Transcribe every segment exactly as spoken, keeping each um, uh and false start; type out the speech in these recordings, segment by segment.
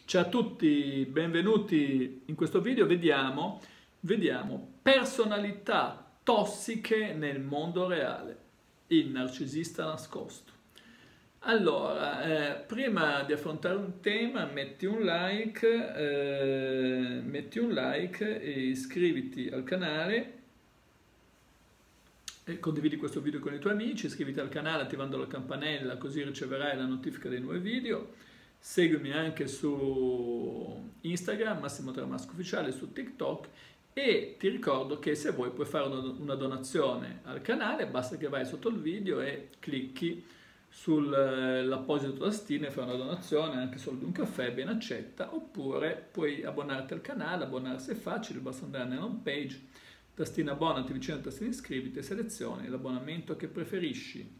Ciao a tutti, benvenuti in questo video. Vediamo, vediamo personalità tossiche nel mondo reale, il narcisista nascosto. Allora, eh, prima di affrontare un tema, metti un like, eh, metti un like e iscriviti al canale. E condividi questo video con i tuoi amici, iscriviti al canale attivando la campanella così riceverai la notifica dei nuovi video. Seguimi anche su Instagram, Massimo Tramasco Ufficiale, su TikTok, e ti ricordo che se vuoi puoi fare una donazione al canale, basta che vai sotto il video e clicchi sull'apposito tastino e fai una donazione, anche solo di un caffè, ben accetta, oppure puoi abbonarti al canale. Abbonarsi è facile, basta andare nella home page, tastina abbonati vicino al tastino iscriviti e selezioni l'abbonamento che preferisci.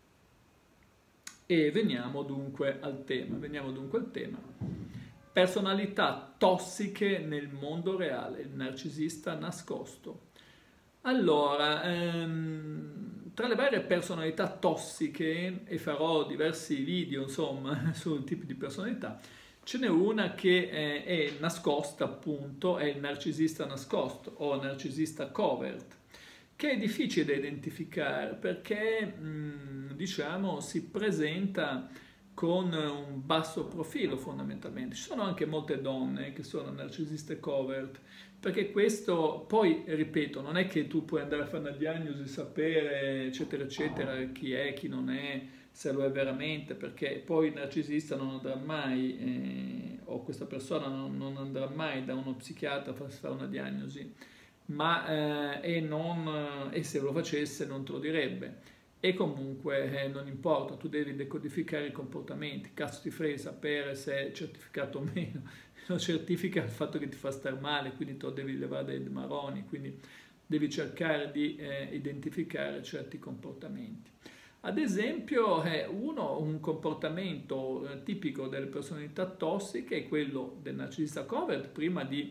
E veniamo dunque al tema, veniamo dunque al tema. Personalità tossiche nel mondo reale, il narcisista nascosto. Allora, ehm, tra le varie personalità tossiche, e farò diversi video insomma sul tipo di personalità, ce n'è una che è, è nascosta appunto, è il narcisista nascosto o narcisista covert, che è difficile da identificare perché mh, diciamo si presenta con un basso profilo fondamentalmente. Ci sono anche molte donne che sono narcisiste covert, perché questo poi, ripeto, non è che tu puoi andare a fare una diagnosi, sapere eccetera eccetera chi è, chi non è, se lo è veramente, perché poi il narcisista non andrà mai, eh, o questa persona non, non andrà mai da uno psichiatra a fare una diagnosi, ma eh, e, non, e se lo facesse non te lo direbbe. E comunque eh, non importa, tu devi decodificare i comportamenti, cazzo ti frega sapere se è certificato o meno, lo certifica il fatto che ti fa star male, quindi tu devi levare dei maroni, quindi devi cercare di eh, identificare certi comportamenti. Ad esempio, eh, uno, un comportamento eh, tipico delle personalità tossiche è quello del narcisista covert, prima di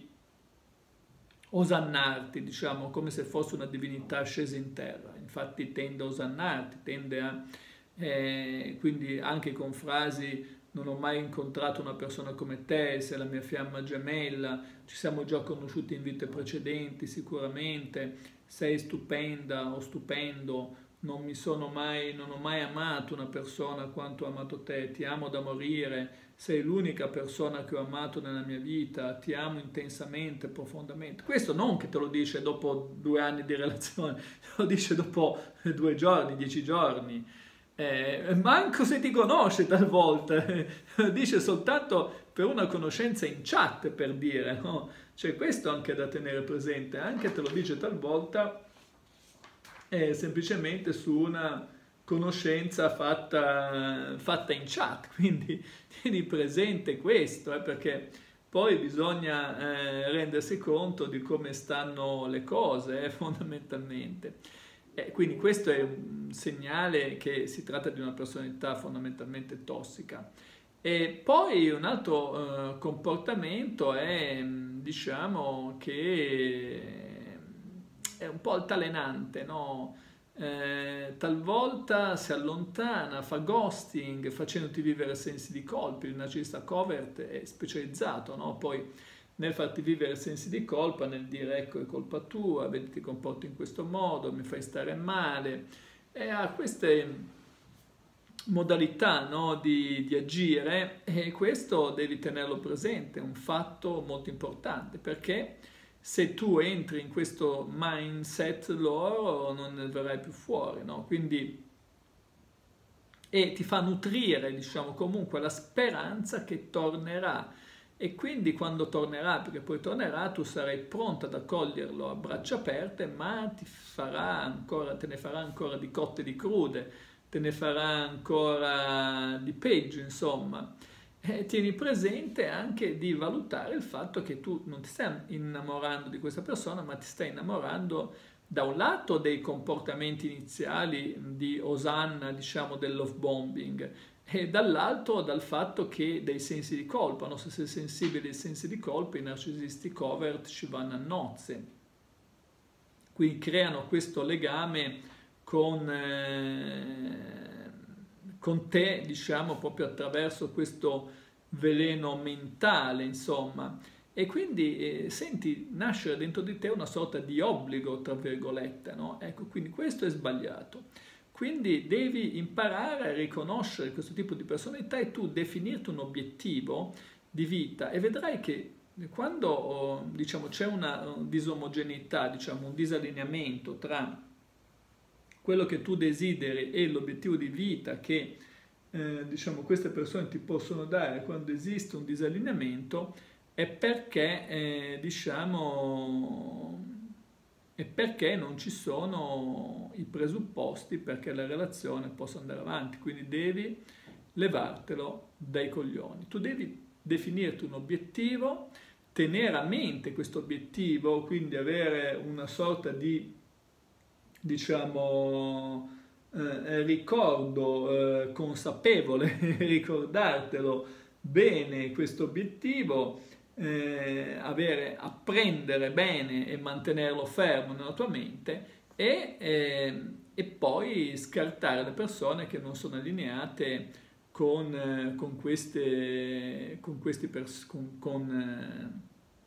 osannarti, diciamo, come se fosse una divinità scesa in terra. Infatti tende a osannarti, tende a, eh, quindi anche con frasi: non ho mai incontrato una persona come te, sei la mia fiamma gemella, ci siamo già conosciuti in vite precedenti sicuramente, sei stupenda o stupendo, non mi sono mai, non ho mai amato una persona quanto ho amato te, ti amo da morire, sei l'unica persona che ho amato nella mia vita, ti amo intensamente, profondamente. Questo non che te lo dice dopo due anni di relazione, te lo dice dopo due giorni, dieci giorni, eh, manco se ti conosce talvolta, lo dice soltanto per una conoscenza in chat, per dire, no? Cioè questo anche da tenere presente, anche te lo dice talvolta eh, semplicemente su una conoscenza fatta, fatta in chat, quindi tieni presente questo, eh, perché poi bisogna eh, rendersi conto di come stanno le cose eh, fondamentalmente. Eh, quindi questo è un segnale che si tratta di una personalità fondamentalmente tossica. E poi un altro eh, comportamento è, diciamo, che è un po' altalenante, no? Eh, talvolta si allontana, fa ghosting, facendoti vivere sensi di colpa. Il narcisista covert è specializzato, no? Poi nel farti vivere sensi di colpa, nel dire ecco è colpa tua, vedi ti comporti in questo modo, mi fai stare male, e ha queste modalità, no, di, di agire, e questo devi tenerlo presente, è un fatto molto importante, perché se tu entri in questo mindset loro non ne verrai più fuori, no? Quindi, e ti fa nutrire, diciamo, comunque la speranza che tornerà, e quindi quando tornerà, perché poi tornerà, tu sarai pronta ad accoglierlo a braccia aperte, ma ti farà ancora, te ne farà ancora di cotte e di crude, te ne farà ancora di peggio, insomma. Eh, tieni presente anche di valutare il fatto che tu non ti stai innamorando di questa persona, ma ti stai innamorando da un lato dei comportamenti iniziali di osanna, diciamo, del love bombing, e dall'altro dal fatto che dei sensi di colpa, no? Se sei sensibile ai sensi di colpa, i narcisisti covert ci vanno a nozze, quindi creano questo legame con, eh, con te, diciamo, proprio attraverso questo veleno mentale, insomma. E quindi eh, senti nascere dentro di te una sorta di obbligo, tra virgolette, no? Ecco, quindi questo è sbagliato. Quindi devi imparare a riconoscere questo tipo di personalità e tu definirti un obiettivo di vita e vedrai che quando diciamo, c'è una disomogeneità, diciamo, un disallineamento tra quello che tu desideri e l'obiettivo di vita che eh, diciamo, queste persone ti possono dare, quando esiste un disallineamento, è perché, eh, diciamo, è perché non ci sono i presupposti perché la relazione possa andare avanti. Quindi devi levartelo dai coglioni. Tu devi definirti un obiettivo, tenere a mente questo obiettivo, quindi avere una sorta di, diciamo, eh, ricordo eh, consapevole, ricordartelo bene questo obiettivo, eh, avere, apprendere bene e mantenerlo fermo nella tua mente e, eh, e poi scartare le persone che non sono allineate con, con, queste, con, questi pers- con, con,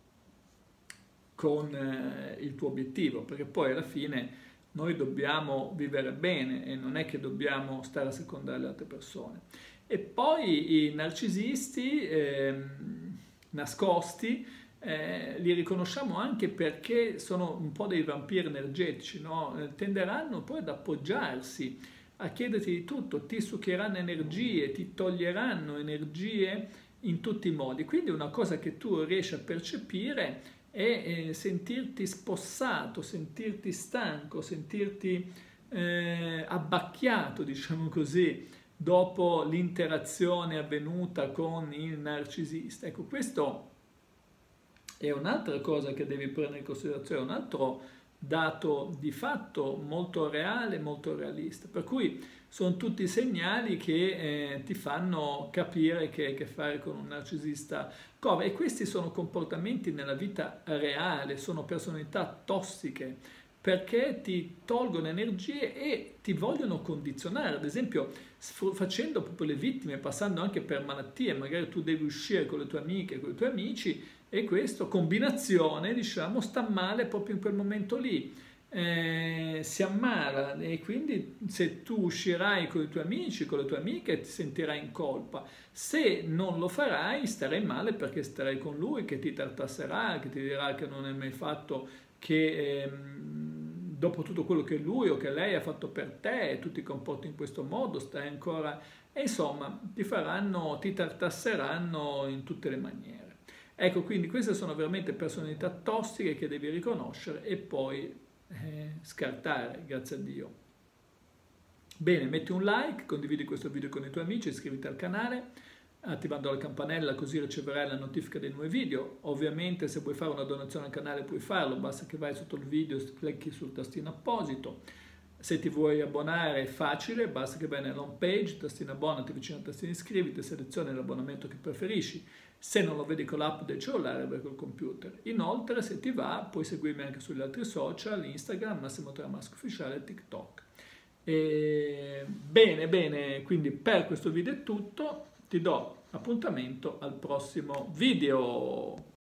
con eh, il tuo obiettivo, perché poi alla fine noi dobbiamo vivere bene e non è che dobbiamo stare a secondare le altre persone. E poi i narcisisti eh, nascosti eh, li riconosciamo anche perché sono un po' dei vampiri energetici, no? Tenderanno poi ad appoggiarsi, a chiederti di tutto, ti succhieranno energie, ti toglieranno energie in tutti i modi. Quindi una cosa che tu riesci a percepire è eh, sentirti spossato, sentirti stanco, sentirti eh, abbacchiato, diciamo così, dopo l'interazione avvenuta con il narcisista. Ecco, questo è un'altra cosa che devi prendere in considerazione, un altro dato di fatto molto reale, molto realista, per cui sono tutti segnali che eh, ti fanno capire che hai a che fare con un narcisista come, e questi sono comportamenti nella vita reale, sono personalità tossiche, perché ti tolgono energie e ti vogliono condizionare, ad esempio facendo proprio le vittime, passando anche per malattie, magari tu devi uscire con le tue amiche, con i tuoi amici, e questa combinazione, diciamo, sta male proprio in quel momento lì, eh, si ammala e quindi se tu uscirai con i tuoi amici, con le tue amiche, ti sentirai in colpa. Se non lo farai, starai male perché starai con lui che ti tartasserà, che ti dirà che non hai mai fatto, che ehm, dopo tutto quello che lui o che lei ha fatto per te, tu ti comporti in questo modo, stai ancora... E insomma, ti faranno, ti tartasseranno in tutte le maniere. Ecco, quindi queste sono veramente personalità tossiche che devi riconoscere e poi eh, scartare, grazie a Dio. Bene, metti un like, condividi questo video con i tuoi amici, iscriviti al canale, attivando la campanella così riceverai la notifica dei nuovi video. Ovviamente se vuoi fare una donazione al canale puoi farlo, basta che vai sotto il video e clicchi sul tastino apposito. Se ti vuoi abbonare è facile, basta che vai nell'home page, tastino abbonati, vicino al tastino iscriviti, selezioni l'abbonamento che preferisci. Se non lo vedi con l'app del cellulare, vai col computer. Inoltre, se ti va, puoi seguirmi anche sugli altri social, Instagram, Massimo Tramasco Ufficiale e TikTok. E... Bene, bene, quindi per questo video è tutto, ti do appuntamento al prossimo video.